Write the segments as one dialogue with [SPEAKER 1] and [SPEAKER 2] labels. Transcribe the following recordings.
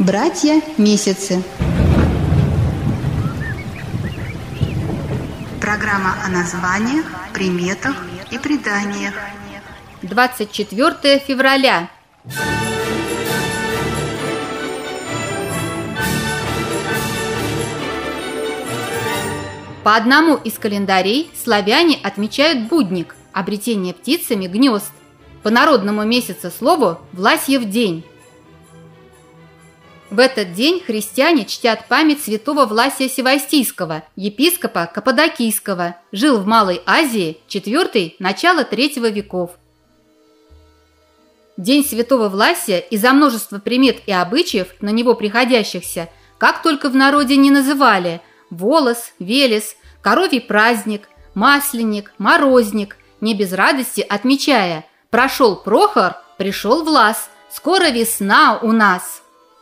[SPEAKER 1] Братья-месяцы. Программа о названиях, приметах и преданиях.
[SPEAKER 2] 24 февраля. По одному из календарей славяне отмечают будник, обретение птицами гнезд. По народному месяцеслову Власьев день. В этот день христиане чтят память святого Власия Севастийского, епископа Каппадокийского, жил в Малой Азии, 4 – начало 3 веков. День святого Власия из-за множества примет и обычаев, на него приходящихся, как только в народе не называли – волос, велес, коровий праздник, масленик, морозник, не без радости отмечая – прошел Прохор, пришел Влас, скоро весна у нас.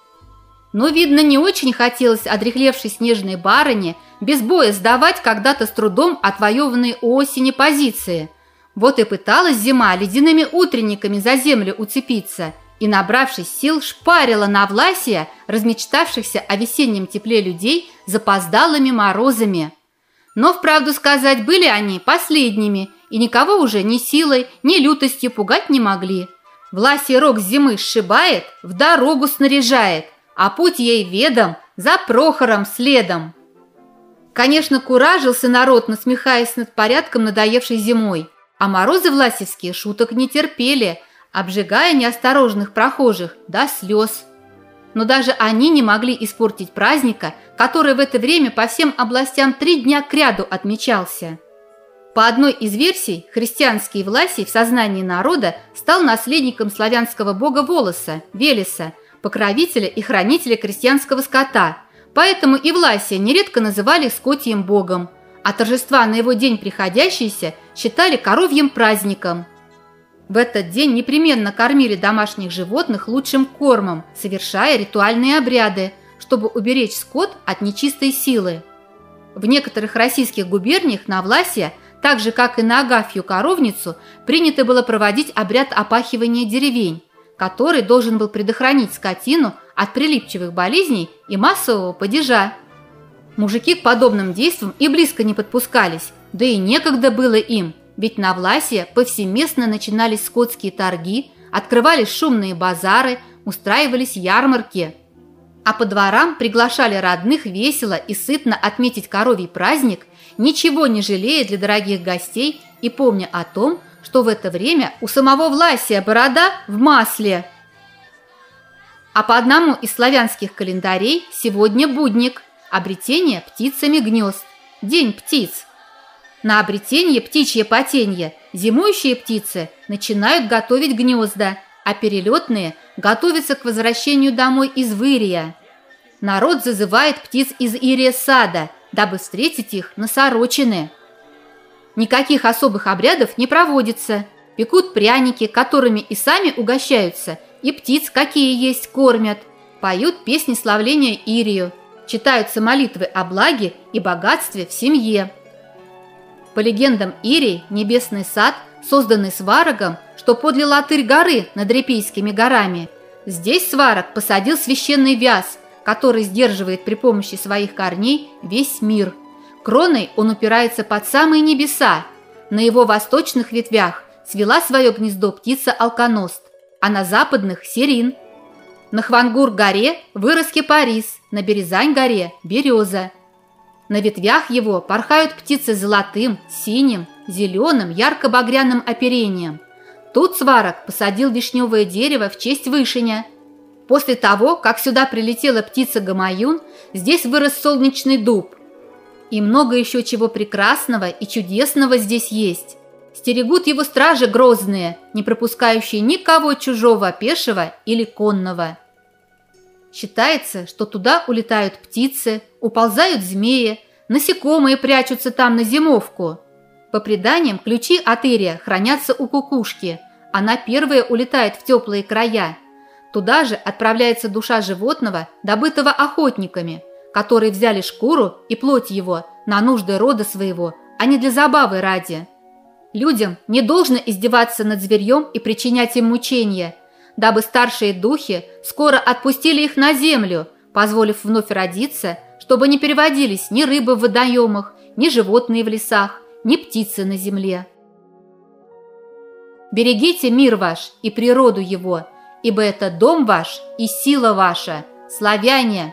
[SPEAKER 2] Но, видно, не очень хотелось одряхлевшей снежной барыне без боя сдавать когда-то с трудом отвоеванные у осени позиции. Вот и пыталась зима ледяными утренниками за землю уцепиться и, набравшись сил, шпарила на Власия размечтавшихся о весеннем тепле людей запоздалыми морозами. Но, вправду сказать, были они последними, и никого уже ни силой, ни лютостью пугать не могли. Власий рог зимы сшибает, в дорогу снаряжает, а путь ей ведом, за Прохором следом. Конечно, куражился народ, насмехаясь над порядком надоевшей зимой, а морозы власевские шуток не терпели, обжигая неосторожных прохожих до слез. Но даже они не могли испортить праздника, который в это время по всем областям 3 дня кряду отмечался. По одной из версий, христианский Власий в сознании народа стал наследником славянского бога Волоса, Велеса, покровителя и хранителя крестьянского скота, поэтому и Власия нередко называли скотьим богом, а торжества на его день приходящиеся считали коровьим праздником. В этот день непременно кормили домашних животных лучшим кормом, совершая ритуальные обряды, чтобы уберечь скот от нечистой силы. В некоторых российских губерниях на Власия, так же как и на Агафью коровницу, принято было проводить обряд опахивания деревень, который должен был предохранить скотину от прилипчивых болезней и массового падежа. Мужики к подобным действиям и близко не подпускались, да и некогда было им, ведь на Власия повсеместно начинались скотские торги, открывались шумные базары, устраивались ярмарки. А по дворам приглашали родных весело и сытно отметить коровий праздник, ничего не жалея для дорогих гостей и помня о том, что в это время у самого Власия борода в масле. А по одному из славянских календарей сегодня будник, обретение птицами гнезд, день птиц. На обретение птичье потенье зимующие птицы начинают готовить гнезда, а перелетные готовятся к возвращению домой из вырия. Народ зазывает птиц из ирия сада, дабы встретить их на сорочины. Никаких особых обрядов не проводится. Пекут пряники, которыми и сами угощаются, и птиц, какие есть, кормят. Поют песни славления Ирию, читаются молитвы о благе и богатстве в семье. По легендам Ирий, небесный сад, созданный сварогом, что подле Латырь горы над Репейскими горами. Здесь сварог посадил священный вяз, который сдерживает при помощи своих корней весь мир. Кроной он упирается под самые небеса. На его восточных ветвях свела свое гнездо птица-алконост, а на западных – сирин. На Хвангур-горе вырос кипарис, на Березань-горе – береза. На ветвях его порхают птицы золотым, синим, зеленым, ярко-багряным оперением. Тут сварог посадил вишневое дерево в честь вышеня. После того, как сюда прилетела птица Гамаюн, здесь вырос солнечный дуб. И много еще чего прекрасного и чудесного здесь есть. Стерегут его стражи грозные, не пропускающие никого чужого, пешего или конного. Считается, что туда улетают птицы, уползают змеи, насекомые прячутся там на зимовку. По преданиям, ключи от Ирия хранятся у кукушки. Она первая улетает в теплые края. Туда же отправляется душа животного, добытого охотниками, которые взяли шкуру и плоть его на нужды рода своего, а не для забавы ради. Людям не должно издеваться над зверьем и причинять им мучения. дабы старшие духи скоро отпустили их на землю, позволив вновь родиться, чтобы не переводились ни рыбы в водоемах, ни животные в лесах, ни птицы на земле. Берегите мир ваш и природу его, ибо это дом ваш и сила ваша, славяне!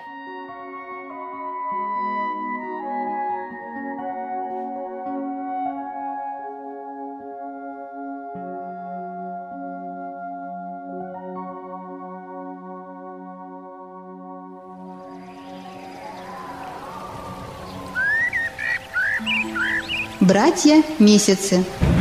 [SPEAKER 1] Братья-месяцы.